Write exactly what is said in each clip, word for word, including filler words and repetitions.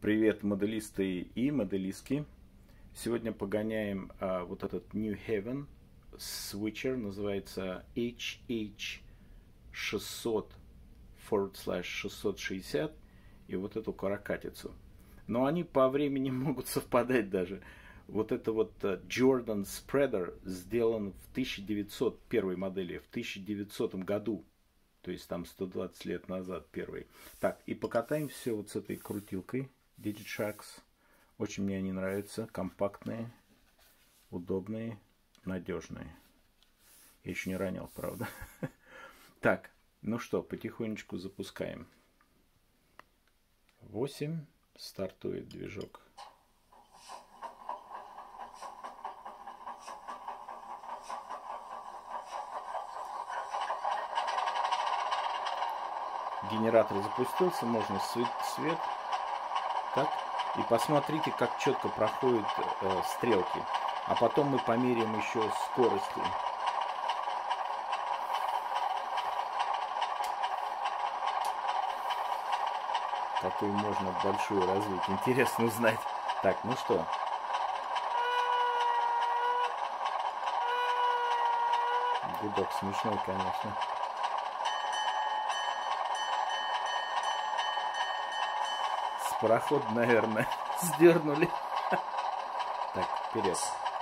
Привет, моделисты и моделистки. Сегодня погоняем а, вот этот New Haven switcher, называется эйч эйч шестьсот шестьсот шестьдесят, и вот эту каракатицу. Но они по времени могут совпадать даже. Вот это вот Jordan Spreader сделан в тысяча девятьсот, первой модели, в тысяча девятисотом году. То есть там сто двадцать лет назад первый. Так, и покатаем все вот с этой крутилкой. Digitrax. Очень мне они нравятся. Компактные, удобные, надежные. Я еще не ронял, правда. Так, ну что, потихонечку запускаем. восемь. Стартует движок. Генератор запустился, можно свет, свет. Так. И посмотрите, как четко проходят э, стрелки. А потом мы померяем еще скорости. Какую можно большую развить. Интересно узнать. Так, ну что. Гудок смешной, конечно. Пароход, наверное, сдернули. Так, вперед.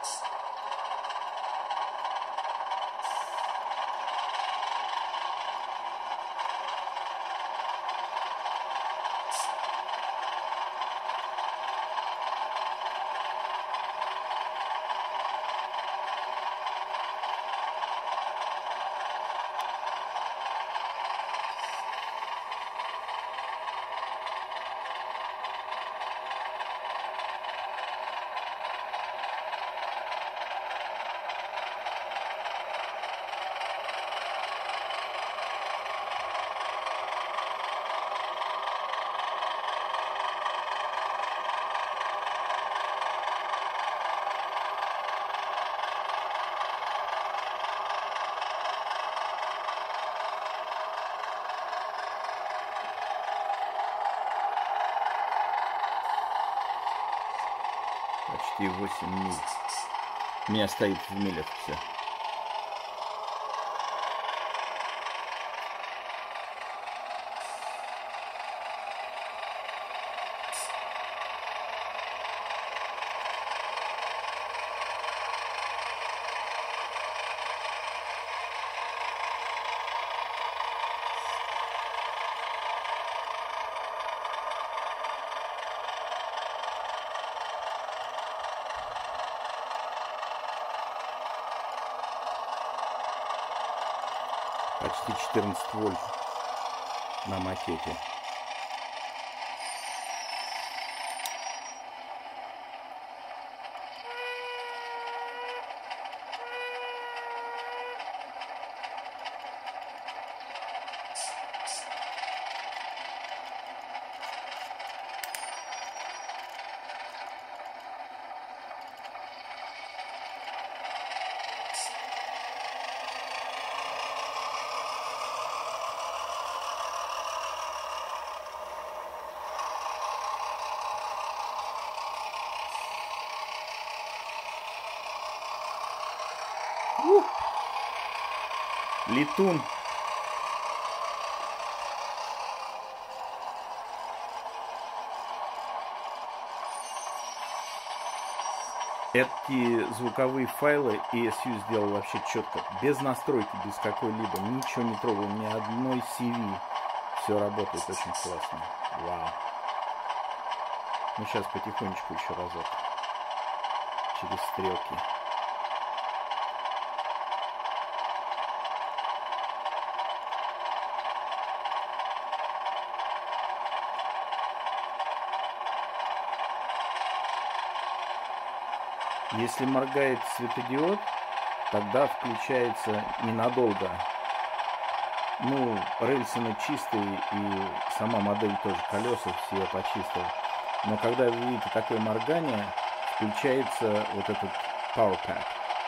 Почти восемь миль. У меня стоит в милях все. Почти четырнадцать вольт на макете. Ух! Летун. Эти звуковые файлы и эс ю сделал вообще четко. Без настройки, без какой-либо. Ничего не трогал, ни одной си ви. Все работает очень классно. Вау. Ну сейчас потихонечку еще разок. Через стрелки. Если моргает светодиод, тогда включается ненадолго. Ну, рельсы чистые, и сама модель тоже, колеса все почистил. Но когда вы видите такое моргание, включается вот этот Power Pack.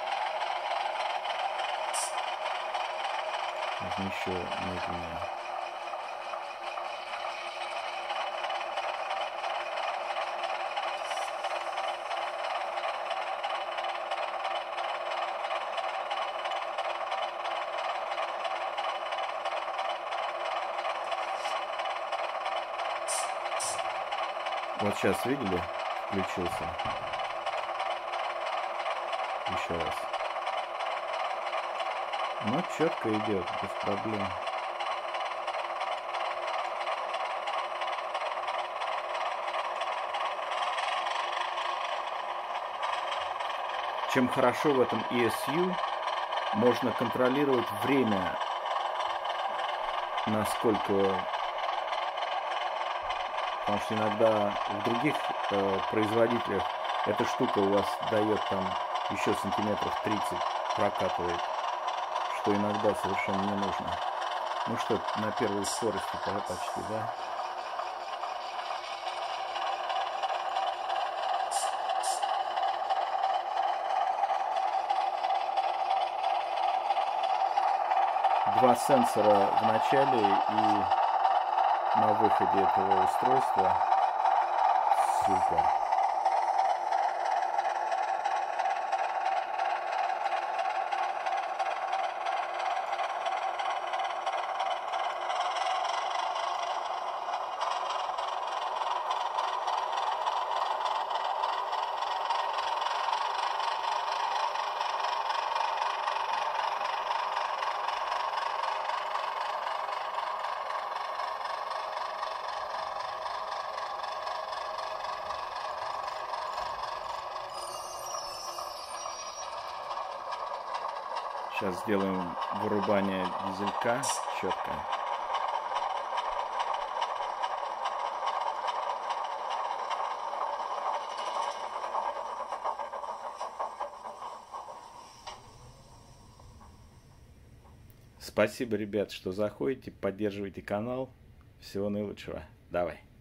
Можно еще медленнее. Вот сейчас видели? Включился. Еще раз. Ну, четко идет, без проблем. Чем хорошо в этом и эс ю, можно контролировать время, насколько... Потому что иногда в других э, производителях эта штука у вас дает там еще сантиметров тридцать, прокатывает, что иногда совершенно не нужно. Ну что, на первой скорости почти, да? Два сенсора в начале и на выходе этого устройства. Супер. Сейчас сделаем вырубание дизелька четко. Спасибо, ребят, что заходите, поддерживаете канал. Всего наилучшего. Давай.